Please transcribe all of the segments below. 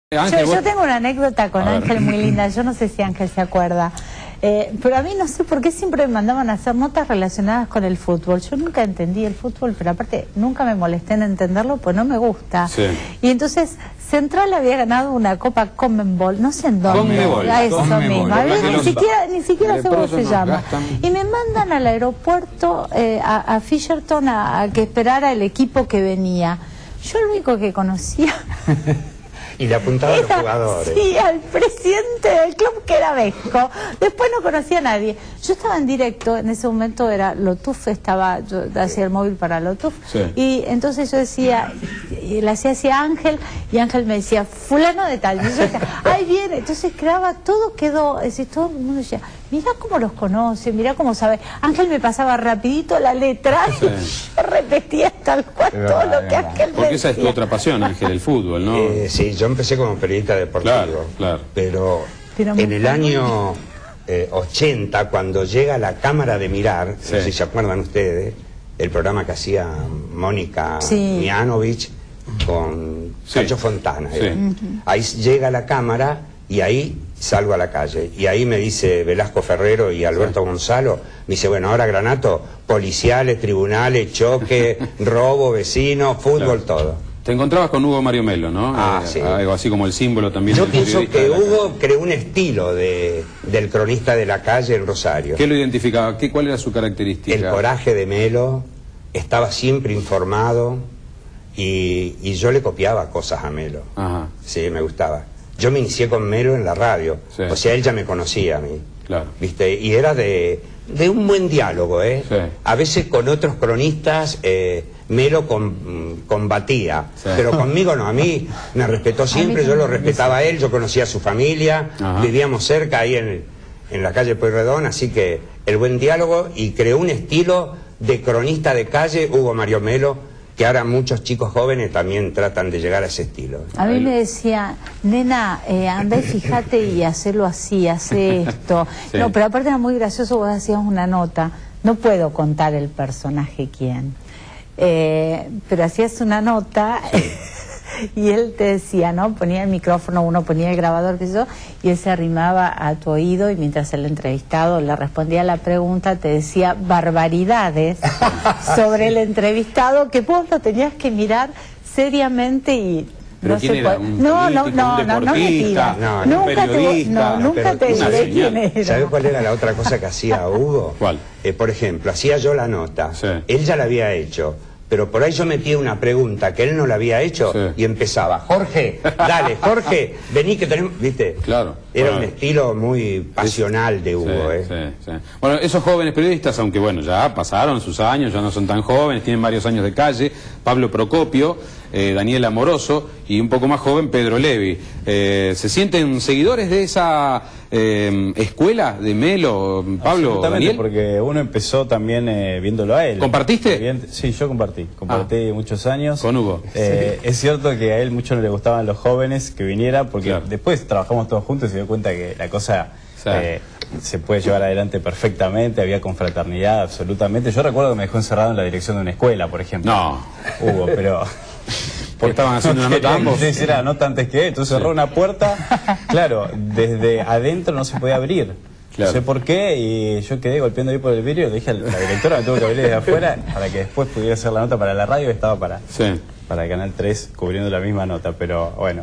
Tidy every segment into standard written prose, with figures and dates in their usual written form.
Ángel, yo tengo una anécdota con Ángel muy linda, yo no sé si Ángel se acuerda, pero a mí no sé por qué siempre me mandaban a hacer notas relacionadas con el fútbol. Yo nunca entendí el fútbol, pero aparte nunca me molesté en entenderlo, pues no me gusta. Sí. Y entonces Central había ganado una Copa Conmebol, no sé en dónde, a eso mismo, ni siquiera sé cómo se llama. Y me mandan al aeropuerto a Fisherton a que esperara el equipo que venía. Yo lo único que conocía... Y le apuntaba a los jugadores. Sí, al presidente del club, que era Vesco. Después no conocía a nadie. Yo estaba en directo, en ese momento era Lotuf, yo hacía el móvil para Lotuf. Sí. Y entonces yo decía, y le hacía así a Ángel, y Ángel me decía, fulano de tal. Y yo decía, ahí viene. Entonces todo quedó, es decir, todo el mundo decía, mirá cómo los conoce, mirá cómo sabe. Ángel me pasaba rapidito la letra, sí. Y yo repetía tal cual todo lo que Ángel me decía. Porque esa es tu otra pasión, Ángel, el fútbol, ¿no? Sí, yo empecé como periodista deportivo, claro. Pero en el año 80, cuando llega La Cámara de Mirar, sí. No sé si se acuerdan ustedes, el programa que hacía Mónica Mianovich con Cacho Fontana. Sí. Ahí llega La Cámara y ahí salgo a la calle. Y ahí me dice Velasco Ferrero y Alberto Gonzalo, me dice, bueno, ahora Granato, policiales, tribunales, choque, robo, vecinos, fútbol, todo. Te encontrabas con Hugo Mario Melo, ¿no? Sí. Algo así como el símbolo también. Yo pienso que Hugo creó un estilo del cronista de la calle en Rosario. ¿Qué lo identificaba? ¿Cuál era su característica? El coraje de Melo, estaba siempre informado y yo le copiaba cosas a Melo. Ajá. Sí, me gustaba. Yo me inicié con Melo en la radio, sí. O sea, él ya me conocía a mí. Claro. ¿Viste? Y era de un buen diálogo, ¿eh? Sí. A veces con otros cronistas Melo combatía, sí. Pero conmigo no, a mí me respetó siempre, yo lo respetaba a él, yo conocía a su familia, ajá. Vivíamos cerca ahí en la calle Pueyrredón, así que el buen diálogo, y creó un estilo de cronista de calle, Hugo Mario Melo, que ahora muchos chicos jóvenes también tratan de llegar a ese estilo. A mí me decía, nena, anda y fíjate y hacelo así, hace esto. Sí. No, pero aparte era muy gracioso, vos hacías una nota, no puedo contar el personaje quién, pero hacías una nota... Y él te decía, ¿no? Ponía el micrófono, uno ponía el grabador, qué sé yo, y él se arrimaba a tu oído y mientras el entrevistado le respondía a la pregunta te decía barbaridades sobre el entrevistado que vos lo tenías que mirar seriamente y... ¿Pero no quién sé era? No me pidas. Nunca te diré quién era. ¿Sabés cuál era la otra cosa que hacía Hugo? ¿Cuál? Por ejemplo, hacía yo la nota, sí. Él ya la había hecho. Pero por ahí yo metía una pregunta que él no la había hecho, sí. Y empezaba, Jorge, dale, Jorge, vení que tenemos, ¿viste? Claro. Era un estilo muy pasional de Hugo, sí. Bueno, esos jóvenes periodistas, aunque bueno, ya pasaron sus años, ya no son tan jóvenes, tienen varios años de calle, Pablo Procopio, Daniel Amoroso y un poco más joven Pedro Levi. ¿Se sienten seguidores de esa escuela de Melo, Pablo, Daniel? Porque uno empezó también viéndolo a él. ¿Compartiste? Sí, yo compartí muchos años. Con Hugo. Es cierto que a él mucho no le gustaban los jóvenes que vinieran, porque claro. Después trabajamos todos juntos y se dio cuenta que la cosa... se puede llevar adelante perfectamente, había confraternidad absolutamente. Yo recuerdo que me dejó encerrado en la dirección de una escuela, por ejemplo. No. Hugo, pero... Porque estaban haciendo una nota ambos. Sí, era nota antes que él, entonces cerró una puerta, claro, desde adentro no se podía abrir. Claro. No sé por qué, y yo quedé golpeando ahí por el vidrio, le dije a la directora, me tuvo que abrir desde afuera para que después pudiera hacer la nota para la radio, estaba para el Canal 3 cubriendo la misma nota, pero bueno...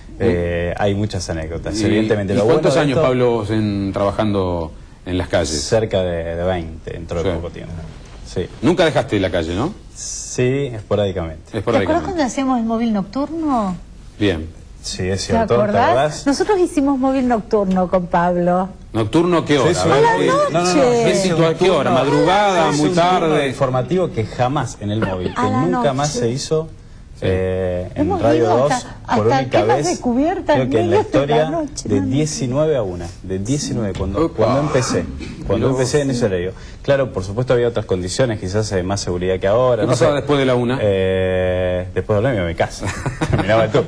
hay muchas anécdotas, evidentemente. ¿Cuántos años, Pablo, trabajando en las calles? Cerca de 20, dentro de poco tiempo. Sí. Nunca dejaste la calle, ¿no? Sí, esporádicamente. ¿Te acuerdas cuando hacíamos el móvil nocturno? Bien. Sí, es cierto. ¿Te acordás? Nosotros hicimos móvil nocturno con Pablo. ¿Nocturno qué hora? A la noche. ¿Qué hora? ¿Madrugada? ¿Muy tarde? Informativo que jamás en el móvil, que nunca más se hizo... en Radio 2 por única vez, creo que en la historia de 19 a 1, de 19 cuando empecé en ese horario. Claro, por supuesto había otras condiciones, quizás más seguridad que ahora. ¿Qué pasaba después de la 1? Después de la 1 me iba a mi casa, terminaba tú.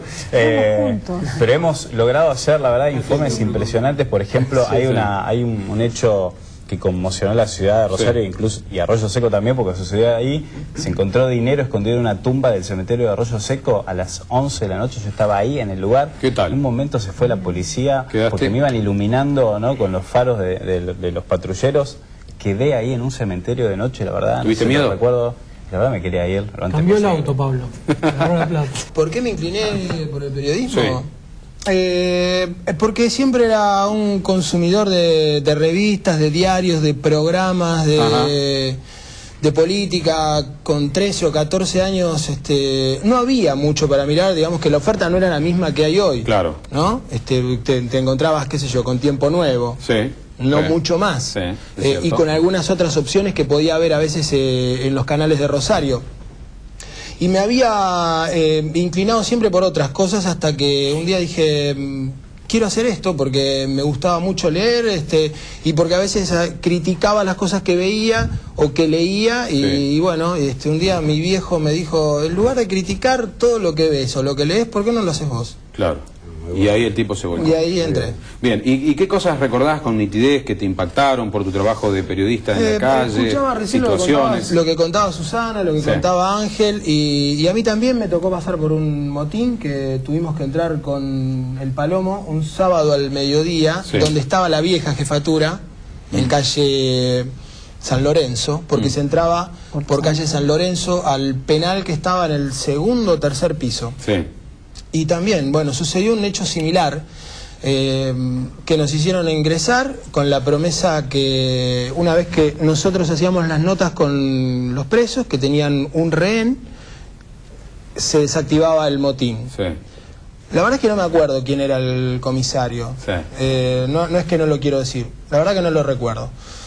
Pero hemos logrado hacer, la verdad, informes impresionantes. Por ejemplo, hay un hecho que conmocionó la ciudad de Rosario, incluso, y Arroyo Seco también, porque sucedió ahí. Se encontró dinero escondido en una tumba del cementerio de Arroyo Seco a las 11 de la noche. Yo estaba ahí en el lugar. ¿Qué tal? En un momento se fue la policía, porque me iban iluminando, ¿no?, con los faros de los patrulleros. Quedé ahí en un cementerio de noche, la verdad. ¿Tuviste miedo? Recuerdo, la verdad me quería ir. Cambió el auto, Pablo. Agarró la plata. ¿Por qué me incliné por el periodismo? Sí. Porque siempre era un consumidor de revistas, de diarios, de programas, de política. Con 13 o 14 años no había mucho para mirar, digamos que la oferta no era la misma que hay hoy. Claro. ¿No? Te encontrabas, qué sé yo, con Tiempo Nuevo. Sí. No mucho más. Sí, y con algunas otras opciones que podía haber a veces en los canales de Rosario. Y me había inclinado siempre por otras cosas hasta que un día dije, quiero hacer esto porque me gustaba mucho leer y porque a veces criticaba las cosas que veía o que leía y bueno, un día mi viejo me dijo, en lugar de criticar todo lo que ves o lo que lees, ¿por qué no lo haces vos? Claro. Y ahí el tipo se volvió. Y ahí entré. Bien, ¿y qué cosas recordás con nitidez que te impactaron por tu trabajo de periodista en la calle? Escuchaba recién situaciones. lo que contaba Susana, lo que contaba Ángel, y a mí también me tocó pasar por un motín que tuvimos que entrar con el Palomo un sábado al mediodía, donde estaba la vieja jefatura, en calle San Lorenzo, porque se entraba por calle San Lorenzo al penal que estaba en el segundo o tercer piso. Sí. Y también, bueno, sucedió un hecho similar, que nos hicieron ingresar con la promesa que una vez que nosotros hacíamos las notas con los presos, que tenían un rehén, se desactivaba el motín. Sí. La verdad es que no me acuerdo quién era el comisario. Sí. No es que no lo quiero decir, la verdad que no lo recuerdo.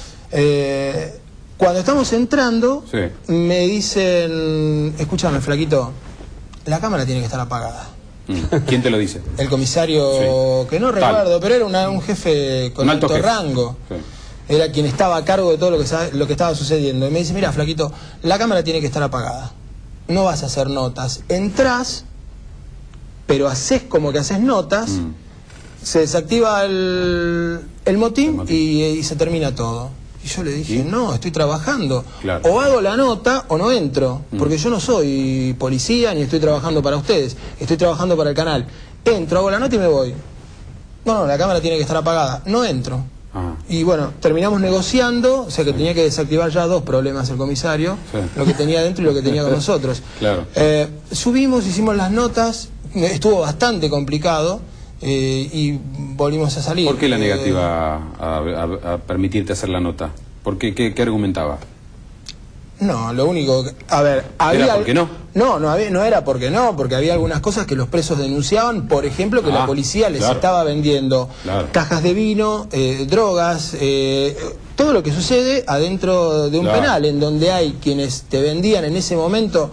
Cuando estamos entrando, me dicen, escúchame, flaquito, la cámara tiene que estar apagada. ¿Quién te lo dice? El comisario, que no recuerdo, pero era un jefe con alto rango. Sí. Era quien estaba a cargo de todo lo que estaba sucediendo. Y me dice, mira, flaquito, la cámara tiene que estar apagada. No vas a hacer notas. Entrás, pero haces como que haces notas, se desactiva el motín y se termina todo. Y yo le dije, no, estoy trabajando. Claro. O hago la nota o no entro, porque yo no soy policía ni estoy trabajando para ustedes, estoy trabajando para el canal. Entro, hago la nota y me voy. No, la cámara tiene que estar apagada. No entro. Y bueno, terminamos negociando, o sea que tenía que desactivar ya dos problemas el comisario, lo que tenía dentro y lo que tenía con nosotros. Claro. Subimos, hicimos las notas, estuvo bastante complicado. Y volvimos a salir. ¿Por qué la negativa a permitirte hacer la nota? ¿Por qué? ¿Qué argumentaba? No, lo único que, a ver, había... ¿Era porque no? No era porque no, porque había algunas cosas que los presos denunciaban, por ejemplo, que la policía les estaba vendiendo cajas de vino, drogas, todo lo que sucede adentro de un penal, en donde hay quienes te vendían en ese momento...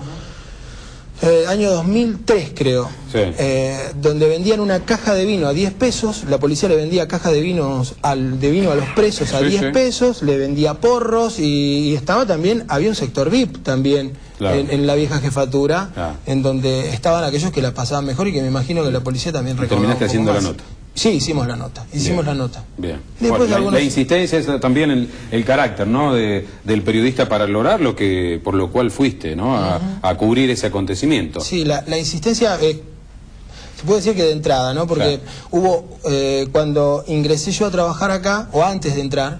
año 2003 creo, donde vendían una caja de vino a 10 pesos, la policía le vendía caja de vino a los presos a 10 pesos, le vendía porros y estaba también, había un sector VIP también en la vieja jefatura, en donde estaban aquellos que la pasaban mejor y que me imagino que la policía también recordaba. ¿Terminaste haciendo la nota? Sí, hicimos la nota, la nota. Bien. Después la insistencia es también el carácter, ¿no?, del periodista para lograr por lo cual fuiste, ¿no?, a cubrir ese acontecimiento. Sí, la insistencia, se puede decir que de entrada, ¿no?, porque hubo, cuando ingresé yo a trabajar acá, o antes de entrar,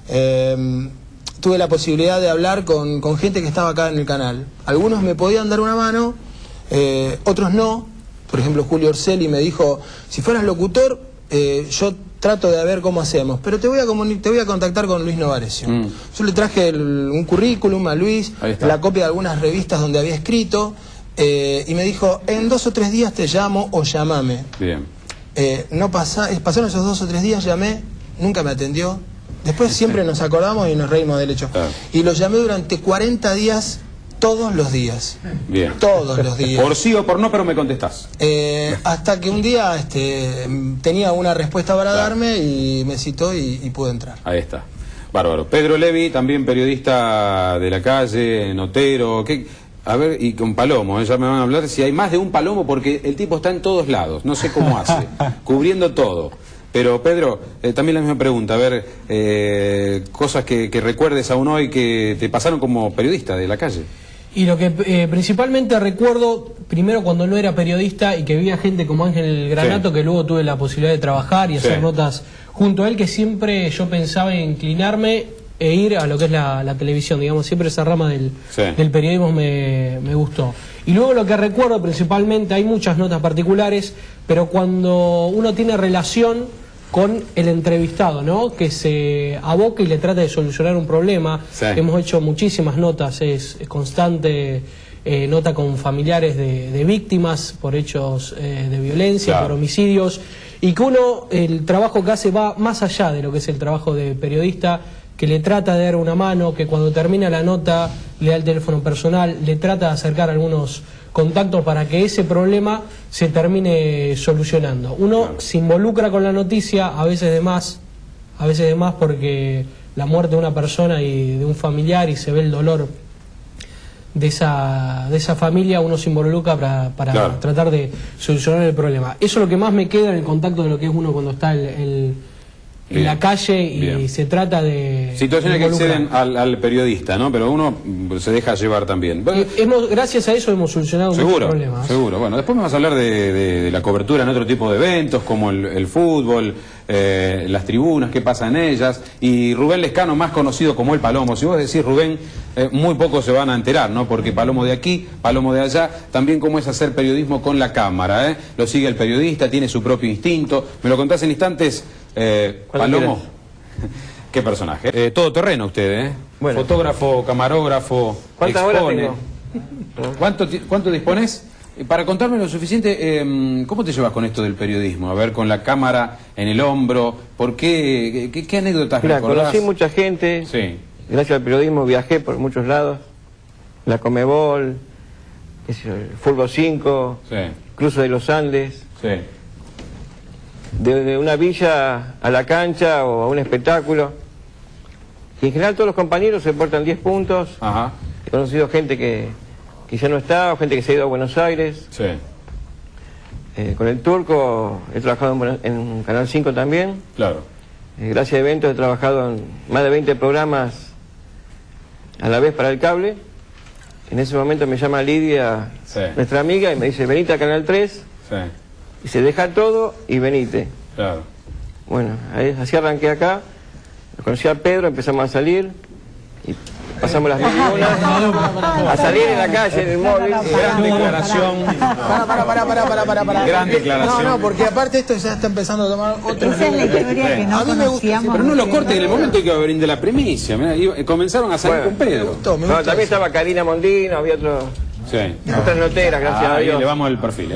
tuve la posibilidad de hablar con gente que estaba acá en el canal. Algunos me podían dar una mano, otros no. Por ejemplo, Julio Orselli me dijo, si fueras locutor, yo trato de ver cómo hacemos, pero te voy a contactar con Luis Novarecio. Yo le traje un currículum a Luis, la copia de algunas revistas donde había escrito, y me dijo, en 2 o 3 días te llamo o llamame. Bien. Pasaron esos 2 o 3 días, llamé, nunca me atendió. Después siempre nos acordamos y nos reímos del hecho. Y lo llamé durante 40 días, todos los días. Bien. Todos los días. Por sí o por no, pero me contestás. Hasta que un día tenía una respuesta para darme y me citó y pude entrar. Ahí está. Bárbaro. Pedro Levi, también periodista de la calle, notero. A ver, y con Palomo, ya me van a hablar si hay más de un Palomo, porque el tipo está en todos lados. No sé cómo hace, cubriendo todo. Pero Pedro, también la misma pregunta, a ver, cosas que recuerdes aún hoy que te pasaron como periodista de la calle. Y lo que principalmente recuerdo, primero cuando no era periodista y que vi a gente como Ángel Granato, que luego tuve la posibilidad de trabajar y hacer notas junto a él, que siempre yo pensaba en inclinarme e ir a lo que es la televisión, digamos, siempre esa rama del periodismo me gustó. Y luego lo que recuerdo principalmente, hay muchas notas particulares, pero cuando uno tiene relación con el entrevistado, ¿no? Que se aboca y le trata de solucionar un problema. Hemos hecho muchísimas notas, es constante nota con familiares de víctimas por hechos de violencia, por homicidios, y que uno, el trabajo que hace va más allá de lo que es el trabajo de periodista, que le trata de dar una mano, que cuando termina la nota le da el teléfono personal, le trata de acercar algunos contactos para que ese problema se termine solucionando. Uno se involucra con la noticia, a veces de más porque la muerte de una persona y de un familiar, y se ve el dolor de esa familia, uno se involucra para tratar de solucionar el problema. Eso es lo que más me queda en el contacto de lo que es uno cuando está en la calle y se trata de situaciones que exceden al periodista, ¿no? Pero uno se deja llevar también. Gracias a eso hemos solucionado muchos problemas. Seguro. Bueno, después me vas a hablar de la cobertura en otro tipo de eventos, como el fútbol, las tribunas, qué pasa en ellas. Y Rubén Lescano, más conocido como el Palomo. Si vos decís Rubén, muy pocos se van a enterar, ¿no? Porque Palomo de aquí, Palomo de allá, también cómo es hacer periodismo con la cámara, ¿eh? Lo sigue el periodista, tiene su propio instinto. Me lo contás en instantes. Palomo, qué personaje. Todo terreno usted, bueno. Fotógrafo, camarógrafo, ¿cuántas horas tengo? ¿Cuánto dispones? Para contarme lo suficiente, ¿cómo te llevas con esto del periodismo? A ver, con la cámara en el hombro, ¿por qué? ¿Qué anécdotas recordás? Conocí mucha gente, gracias al periodismo viajé por muchos lados, la Comebol, el Fútbol 5, Cruce de los Andes. De una villa a la cancha o a un espectáculo. Y en general todos los compañeros se portan 10 puntos. He conocido gente que ya no está, o gente que se ha ido a Buenos Aires. Con el Turco he trabajado en Canal 5 también. Gracias a eventos he trabajado en más de 20 programas a la vez para el cable. En ese momento me llama Lidia, nuestra amiga, y me dice, venite a Canal 3. Y se deja todo y venite. Bueno, así arranqué acá. Conocí a Pedro, empezamos a salir. Y pasamos las 1000 horas a salir en la calle, en el móvil. Gran declaración. Para. Gran declaración. No, porque aparte esto ya está empezando a tomar otro. Esa es la historia que no conocíamos. Pero no lo corten en el momento que abrir de la primicia. Mirá, comenzaron a salir con Pedro. Me gustó también estaba Karina Mondino, había otras noteras, gracias a Dios. Ahí le vamos el perfil,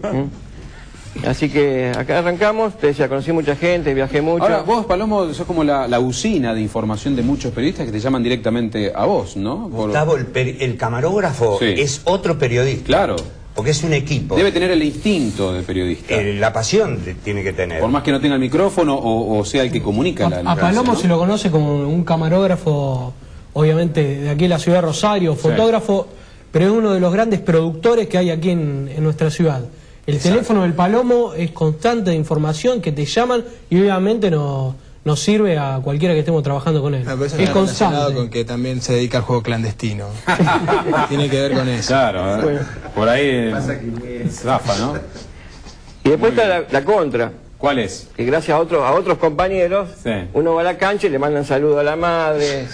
Así que acá arrancamos, te decía, conocí mucha gente, viajé mucho. Ahora, vos, Palomo, sos como la usina de información de muchos periodistas que te llaman directamente a vos, ¿no? Gustavo, el camarógrafo es otro periodista. Claro. Porque es un equipo. Debe tener el instinto de periodista. La pasión tiene que tener. Por más que no tenga el micrófono o sea el que comunica la A Palomo se lo conoce como un camarógrafo, obviamente, de aquí en la ciudad de Rosario, fotógrafo, pero es uno de los grandes productores que hay aquí en nuestra ciudad. El teléfono del Palomo es constante de información que te llaman y obviamente nos sirve a cualquiera que estemos trabajando con él. Es constante. Con que también se dedica al juego clandestino. Tiene que ver con eso. Claro, por ahí zafa, ¿no? Y después está la contra. ¿Cuál es? Que gracias a otros compañeros, uno va a la cancha y le mandan saludos a la madre,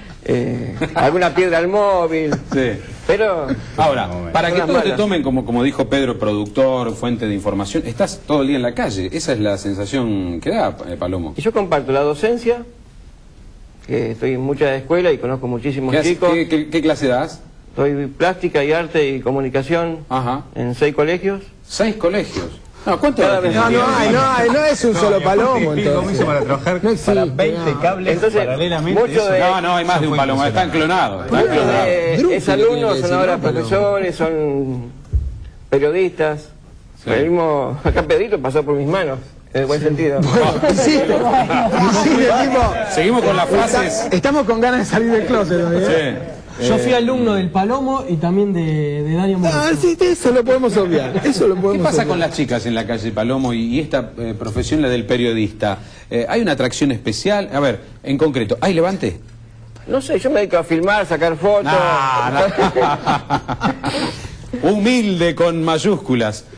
alguna piedra al móvil. Pero ahora, para que todos te tomen como dijo Pedro, productor, fuente de información, estás todo el día en la calle. Esa es la sensación que da, Palomo. Y yo comparto la docencia, que estoy en muchas escuelas y conozco muchísimos chicos. ¿Qué clase das? Doy plástica y arte y comunicación en 6 colegios. ¿6 colegios? No, ¿cuánto? No es un solo Palomo. ¿Cómo hizo para trabajar para 20 cables entonces, paralelamente? No, hay más de un Palomo, están clonados. Es alumnos, son ahora profesores, son periodistas. El mismo, acá Pedrito pasó por mis manos, en el buen sentido. Seguimos con las frases. Estamos con ganas de salir del closet. Yo fui alumno del Palomo y también de Dani Amoroso. Ah, sí, eso lo podemos obviar. ¿Qué pasa con las chicas en la calle Palomo y esta profesión, la del periodista? ¿Hay una atracción especial? A ver, en concreto, ¿hay levante? No sé, yo me dedico a filmar, sacar fotos. Humilde con mayúsculas.